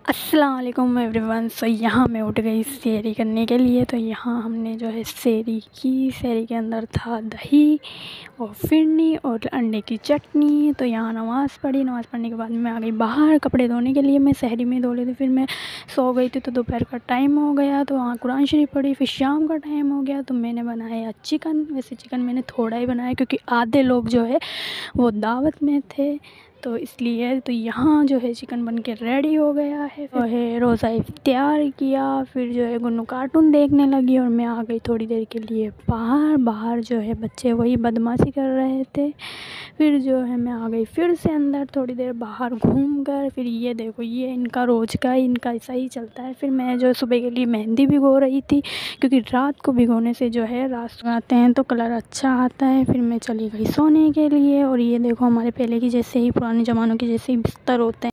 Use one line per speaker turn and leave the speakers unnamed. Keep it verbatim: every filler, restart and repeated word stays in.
अस्सलाम वालेकुम एवरीवन। सो यहाँ मैं उठ गई सेहरी करने के लिए। तो यहाँ हमने जो है सेहरी की। सेहरी के अंदर था दही और फिरनी और अंडे की चटनी। तो यहाँ नमाज़ पढ़ी। नमाज़ पढ़ने के बाद मैं आ गई बाहर कपड़े धोने के लिए। मैं सेहरी में धो लेती, फिर मैं सो गई थी तो दोपहर का टाइम हो गया। तो वहाँ कुरान शरीफ पढ़ी। फिर शाम का टाइम हो गया तो मैंने बनाया चिकन। वैसे चिकन मैंने थोड़ा ही बनाया क्योंकि आधे लोग जो है वो दावत में थे, तो इसलिए। तो यहाँ जो है चिकन बन के रेडी हो गया है। तो है रोज़ा इफ्तियार किया। फिर जो है गुन्नू कार्टून देखने लगी और मैं आ गई थोड़ी देर के लिए बाहर। बाहर जो है बच्चे वही बदमाशी कर रहे थे। फिर जो है मैं आ गई फिर से अंदर थोड़ी देर बाहर घूम कर। फिर ये देखो, ये इनका रोज़ का इनका ऐसा ही चलता है। फिर मैं जो सुबह के लिए मेहंदी भिगो रही थी क्योंकि रात को भिगोने से जो है रात आते हैं तो कलर अच्छा आता है। फिर मैं चली गई सोने के लिए। और ये देखो हमारे पहले की जैसे ही पुराने ज़मानों के जैसे ही बिस्तर होते हैं।